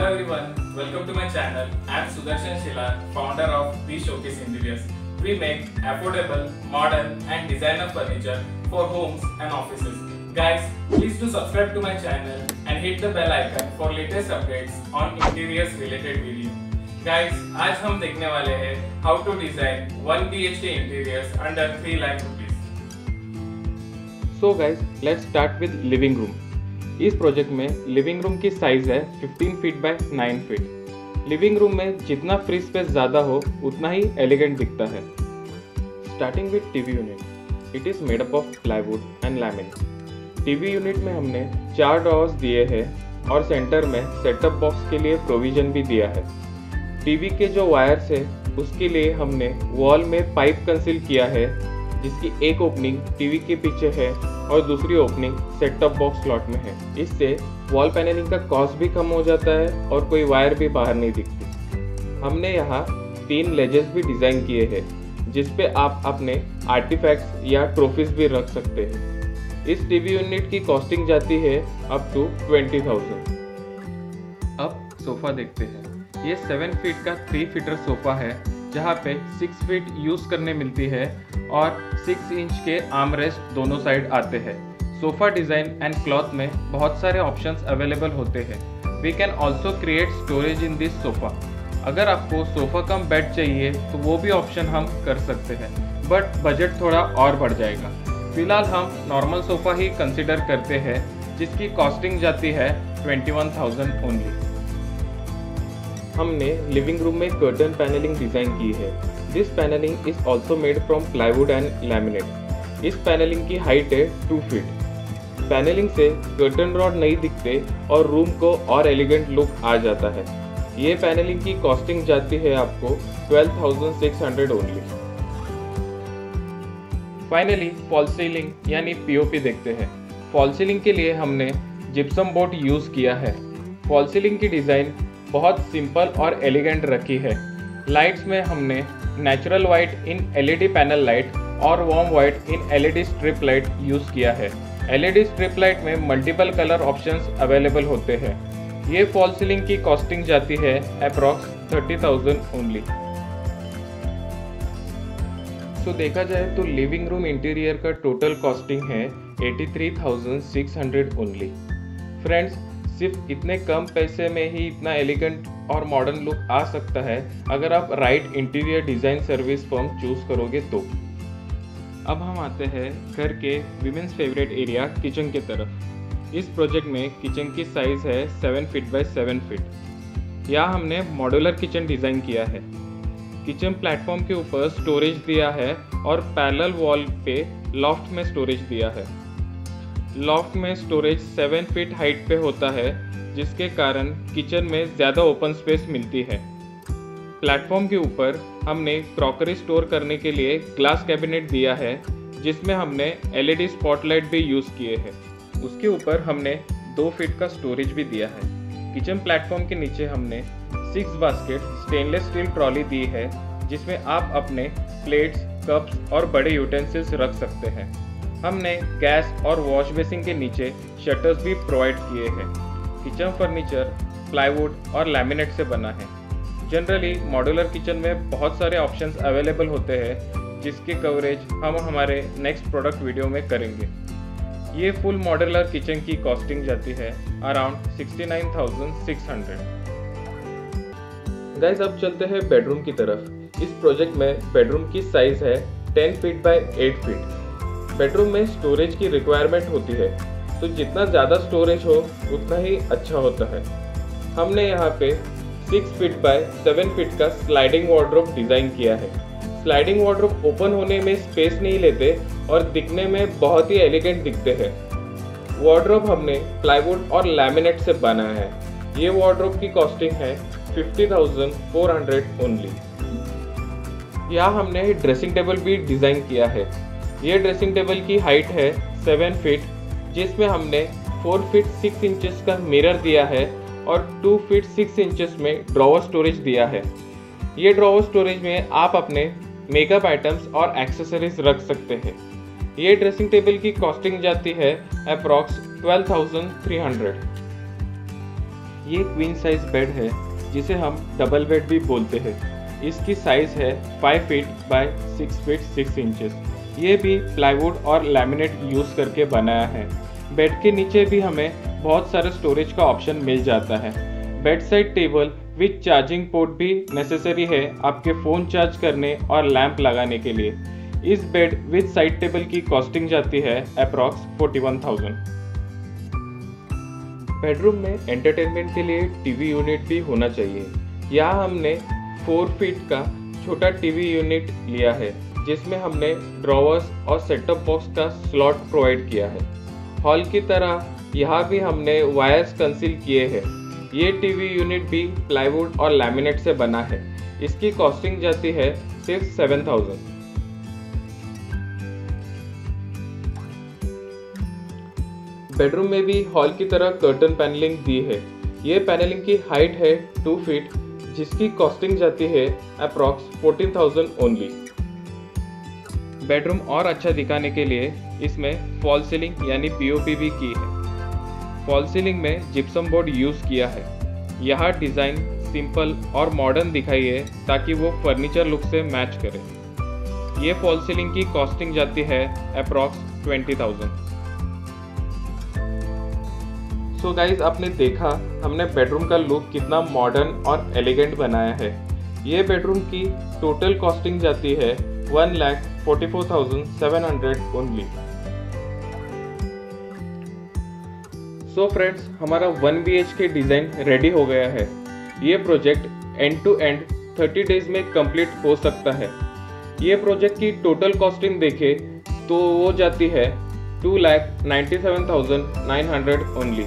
Hello everyone, welcome to my channel. I am Sudarshan Shilar, founder of The Showcase Interiors. We make affordable, modern and designer furniture for homes and offices. Guys, please do subscribe to my channel and hit the bell icon for latest updates on interiors related video. Guys, आज हम देखने वाले हैं how to design 1 BHK interiors under 3 lakh rupees. So guys, let's start with living room. इस project में living room की size है 15 feet by 9 feet. Living room में जितना फ्री स्पेस ज़्यादा हो उतना ही एलिगेंट दिखता है। Starting with TV unit, it is made up of plywood and laminate. TV unit में हमने 4 ड्रॉवर्स दिए हैं और सेंटर में सेटअप बॉक्स के लिए प्रोविज़न भी दिया है। टीवी के जो वायर्स है उसके लिए हमने वॉल में पाइप कंसील किया है, जिसकी एक ओपनिंग टीवी के पीछे है और दूसरी opening set top box slot में है। इससे वॉल पैनलिंग का कॉस्ट भी कम हो जाता है और कोई वायर भी बाहर नहीं दिखती। हमने यहाँ 3 लेजेस भी डिज़ाइन किए हैं, जिस पे आप अपने आर्टिफैक्ट्स या ट्रॉफीज भी रख सकते हैं। इस टीवी यूनिट की कॉस्टिंग जाती है अप टू 20,000। अब सोफ़ा देखते हैं। ये 7 फीट का 3 फीटर सोफ़ा है, जहाँ पे 6 फीट यूज़ करने मिलती है और 6 इंच के आर्म रेस्ट दोनों साइड आते हैं। सोफ़ा डिज़ाइन एंड क्लॉथ में बहुत सारे ऑप्शंस अवेलेबल होते हैं। We can also create storage in this sofa. अगर आपको सोफ़ा कम बेड चाहिए तो वो भी ऑप्शन हम कर सकते हैं, बट बजट थोड़ा और बढ़ जाएगा। फिलहाल हम नॉर्मल सोफ़ा ही कंसिडर करते हैं, जिसकी कॉस्टिंग जाती है 21,000 ओनली। हमने लिविंग रूम में कर्टन पैनलिंग डिज़ाइन की है। This panelling is also made from plywood and laminate. इस पैनलिंग की हाइट है 2 फीट। पैनलिंग से कर्टन रॉड नहीं दिखते और रूम को और एलिगेंट लुक आ जाता है। ये पैनलिंग की कॉस्टिंग जाती है आपको 12,600 ओनली। फाइनली फॉल सीलिंग यानी पीओपी देखते हैं। फॉल सीलिंग के लिए हमने जिप्सम बोर्ड यूज़ किया है। फॉल सीलिंग की डिज़ाइन बहुत सिंपल और एलिगेंट रखी है। लाइट्स में हमने natural white in LED panel light और warm white in LED strip light use किया है। एलईडी स्ट्रिप लाइट में मल्टीपल कलर ऑप्शंस अवेलेबल होते हैं। ये फॉल सीलिंग की कॉस्टिंग जाती है अप्रॉक्स 30,000 ओनली। तो देखा जाए तो लिविंग रूम इंटीरियर का टोटल कॉस्टिंग है 83,600 ओनली। फ्रेंड्स, सिर्फ इतने कम पैसे में ही इतना एलिगेंट और मॉडर्न लुक आ सकता है अगर आप right interior design service firm choose करोगे तो। अब हम आते हैं घर के विमेंस फेवरेट एरिया किचन के तरफ। इस प्रोजेक्ट में किचन की साइज़ है 7 फीट बाय 7 फीट। यहाँ हमने मॉड्यूलर किचन डिज़ाइन किया है। किचन प्लेटफॉर्म के ऊपर स्टोरेज दिया है और पैरेलल वॉल पे लॉफ्ट में स्टोरेज दिया है। लॉफ्ट में स्टोरेज 7 फीट हाइट पे होता है, जिसके कारण किचन में ज़्यादा ओपन स्पेस मिलती है। प्लेटफॉर्म के ऊपर हमने क्रॉकरी स्टोर करने के लिए ग्लास कैबिनेट दिया है, जिसमें हमने एलईडी स्पॉटलाइट भी यूज़ किए हैं। उसके ऊपर हमने 2 फीट का स्टोरेज भी दिया है। किचन प्लेटफॉर्म के नीचे हमने 6 बास्केट स्टेनलेस स्टील ट्रॉली दी है, जिसमें आप अपने प्लेट्स, कप्स और बड़े यूटेंसिल्स रख सकते हैं। हमने गैस और वॉश बेसिन के नीचे शटर्स भी प्रोवाइड किए हैं। किचन फर्नीचर प्लाईवुड और लैमिनेट से बना है। जनरली मॉड्यूलर किचन में बहुत सारे ऑप्शंस अवेलेबल होते हैं, जिसके कवरेज हम हमारे नेक्स्ट प्रोडक्ट वीडियो में करेंगे। ये फुल मॉड्यूलर किचन की कॉस्टिंग जाती है अराउंड 69,600। गाइस, अब चलते हैं बेडरूम की तरफ। इस प्रोजेक्ट में बेडरूम की साइज़ है 10 फीट बाय 8 फीट। बेडरूम में स्टोरेज की रिक्वायरमेंट होती है, तो जितना ज़्यादा स्टोरेज हो उतना ही अच्छा होता है। हमने यहाँ पे 6 फीट बाय 7 फीट का स्लाइडिंग वार्डरोब डिज़ाइन किया है। स्लाइडिंग वार्डरोब ओपन होने में स्पेस नहीं लेते और दिखने में बहुत ही एलिगेंट दिखते हैं। वार्डरोब हमने प्लाईवुड और लैमिनेट से बनाया है। ये वार्डरोब की कॉस्टिंग है 50,400 ओनली। यहाँ हमने ड्रेसिंग टेबल भी डिज़ाइन किया है। ये ड्रेसिंग टेबल की हाइट है 7 फीट, जिसमें हमने 4 फीट 6 इंचेस का मिरर दिया है और 2 फीट 6 इंचेस में ड्रॉवर स्टोरेज दिया है। ये ड्रॉवर स्टोरेज में आप अपने मेकअप आइटम्स और एक्सेसरीज रख सकते हैं। ये ड्रेसिंग टेबल की कॉस्टिंग जाती है अप्रॉक्स 12,300। ये क्वीन साइज बेड है जिसे हम डबल बेड भी बोलते हैं। इसकी साइज है 5 फीट बाय 6 फीट 6 इंचेस। ये भी प्लाईवुड और लैमिनेट यूज़ करके बनाया है। बेड के नीचे भी हमें बहुत सारे स्टोरेज का ऑप्शन मिल जाता है। Bed side table with charging port भी नेसेसरी है आपके फ़ोन चार्ज करने और लैंप लगाने के लिए। इस बेड विथ साइड टेबल की कॉस्टिंग जाती है अप्रॉक्स 41,000। बेडरूम में एंटरटेनमेंट के लिए टीवी यूनिट भी होना चाहिए। यहाँ हमने 4 फीट का छोटा टीवी यूनिट लिया है जिसमें हमने ड्रॉवर्स और सेटअप बॉक्स का स्लॉट प्रोवाइड किया है। हॉल की तरह यहाँ भी हमने वायर्स कंसील किए हैं। ये टीवी यूनिट भी प्लाईवुड और लैमिनेट से बना है। इसकी कॉस्टिंग जाती है सिर्फ 7,000। बेडरूम में भी हॉल की तरह कर्टन पैनलिंग दी है। ये पैनलिंग की हाइट है 2 फीट जिसकी कॉस्टिंग जाती है अप्रॉक्स 14,000 ओनली। बेडरूम और अच्छा दिखाने के लिए इसमें फॉल सीलिंग यानी पीओपी भी की है। फॉल सीलिंग में जिप्सम बोर्ड यूज़ किया है। यह डिज़ाइन सिंपल और मॉडर्न दिखाई है ताकि वो फर्नीचर लुक से मैच करे। ये फॉल सीलिंग की कॉस्टिंग जाती है अप्रॉक्स 20,000। सो गाइज आपने देखा हमने बेडरूम का लुक कितना मॉडर्न और एलिगेंट बनाया है। ये बेडरूम की टोटल कॉस्टिंग जाती है 1,44,700 ओनली। सो फ्रेंड्स हमारा 1 BHK डिज़ाइन रेडी हो गया है। ये project end to end 30 days में कंप्लीट हो सकता है। ये प्रोजेक्ट की टोटल कॉस्टिंग देखें तो वो जाती है 2,97,900 only.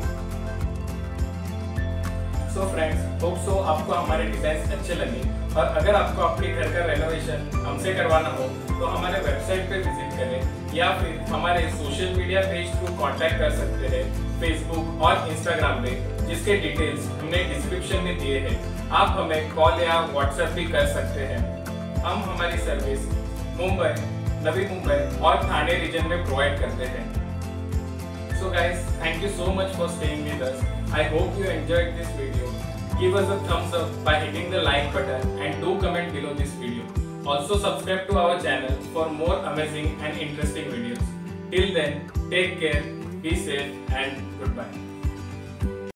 So friends hope so आपको हमारे डिजाइन अच्छे लगे और अगर आपको अपने घर का रेनोवेशन हमसे करवाना हो तो हमारे वेबसाइट पे विजिट करें या फिर हमारे social media page through contact कर सकते हैं फेसबुक और इंस्टाग्राम पे जिसके डिटेल्स हमने डिस्क्रिप्शन में दिए हैं। आप हमें कॉल या व्हाट्सएप भी कर सकते हैं। हम हमारी सर्विस मुंबई, नवी मुंबई और ठाणे रीजन में प्रोवाइड करते हैं। So guys, thank you so much for staying with us. I hope you enjoyed this video. Give us a thumbs up by hitting the like button and do comment below this video. Also subscribe to our channel for more amazing and interesting videos. Till then, take care, be safe and goodbye.